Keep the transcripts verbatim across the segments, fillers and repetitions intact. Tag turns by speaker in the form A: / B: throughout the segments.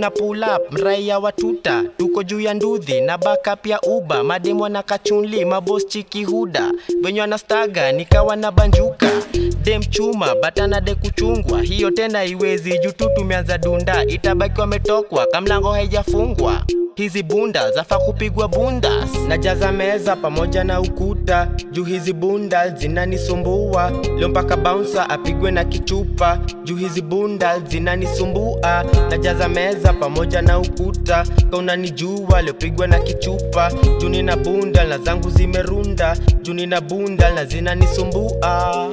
A: tuna pull up mraia watuta, tuko juu ya nduthi na backup ya Uber, mademo na kachunli maboss chiki huda, wenye na staga nikawa na banjuka, dem chuma batana de kuchungwa, hiyo tena iwezi jutu tumeanza dunda, itabaki wametokwa kamlango haijafungwa. Hizi bunda zafa kupigwa bundas, najaza meza pamoja na ukuta, juu hizi bunda zinanisumbua, leo mpaka bouncer apigwe na kichupa, juu hizi bunda zinanisumbua, najaza meza pamoja na ukuta, kauna nijua leo pigwa na kichupa, juu nina bunda na zangu zimerunda, juu nina bunda na zinanisumbua.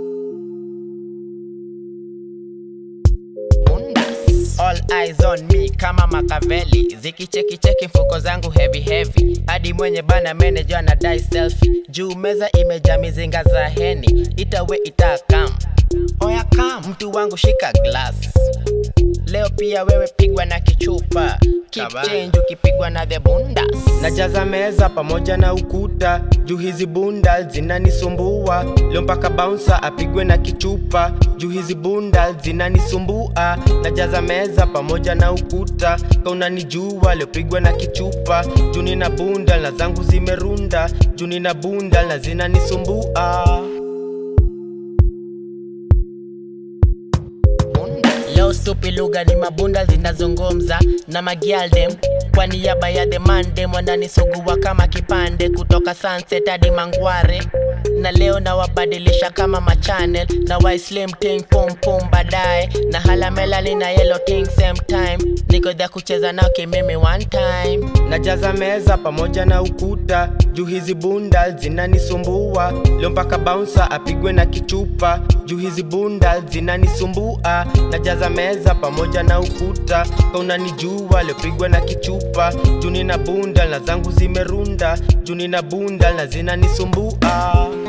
A: All eyes on me kama Makaveli, ziki cheki cheki mfuko zangu heavy heavy, hadi mwenye bana manager na dai selfie, juu meza imejaa mizinga za heni, itawe itakam, oya kam, mtu wangu shika glass, leo pia wewe pigwa na kichupa, keep change ukipigwa na the bundas, najaza meza pamoja na ukuta, juu hizi bunda zinanisumbua, leo mpaka bouncer apigwe na kichupa, juu hizi bunda zinanisumbua, najaza meza pamoja na ukuta, kauna nijua leo pigwa na kichupa, juu nina bunda na zangu zimerunda, juu nina bunda na zinanisumbua. Leo stupi lugha ni mabunda zinazungumza na magialdem, kwa niaba ya the mandem wananisugua kama kipande kutoka sunset hadi mangware, na leo na wabadilisha kama machannel, na wa slim ting pum pum baadaye, na hala melali na yellow ting same time, niko there kucheza nao kimimi one time, najaza meza pamoja na ukuta, juu hizi bunda zinanisumbua, leo mpaka bouncer apigwe na kichupa, juu hizi bunda zinanisumbua, najaza meza pamoja na ukuta, kauna nijua leo pigwa na kichupa, juu nina bunda na zangu zimerunda, juu nina bunda na zinanisumbua.